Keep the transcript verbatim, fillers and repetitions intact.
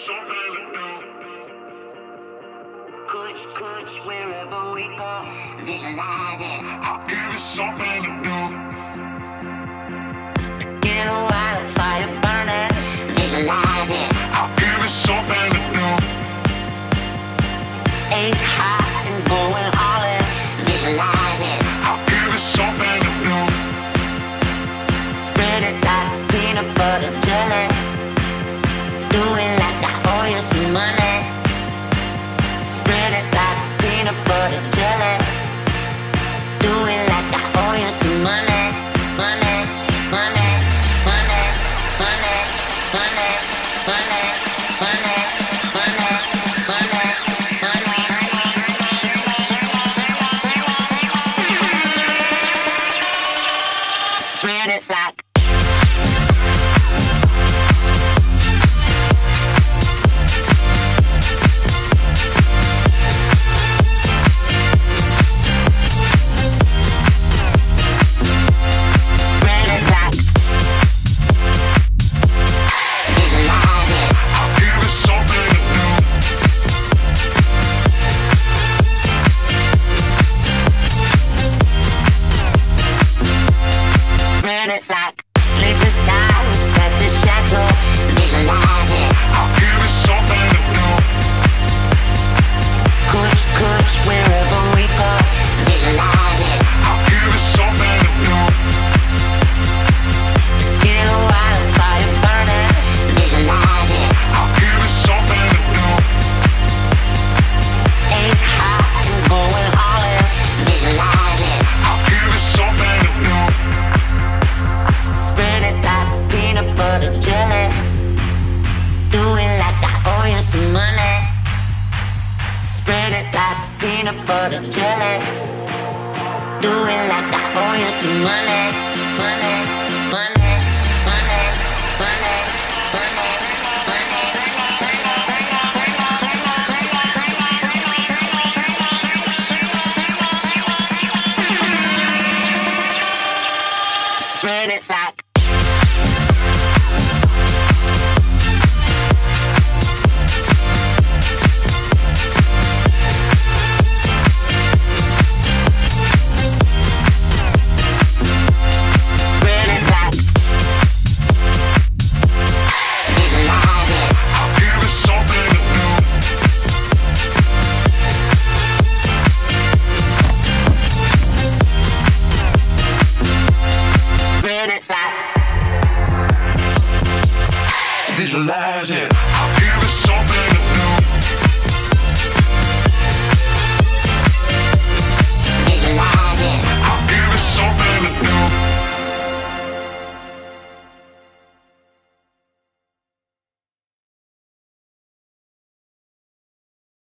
something to do. Kush, kush, wherever we go. Visualize it. I'll give it something to do. Get a wildfire burning. Visualize it. I'll give it something to do. Ace high and going all in. Visualize it. I'll give it something to do. Spread it like peanut butter jelly. Do it like I owe you some money. Spread it like peanut butter jelly. Do it like I owe you some money. Money, money, money, money, money, money, money, money, money, money. Spread it like like sleepless nights at the chateau. Visualize it. I'll give it something to do. Kush, kush, wherever we go. Visualize it. I'll give it something to do. Get a wildfire burning. Visualize it. I'll give it something to do. Ace high and going all in. Visualize it. I'll give it something to do. Spread it like peanut butter jelly. Do it like I owe you some money. Spread it like peanut butter jelly. Do it like I owe you some money. Money, money, money, money, money, money. Spread it like visualize it.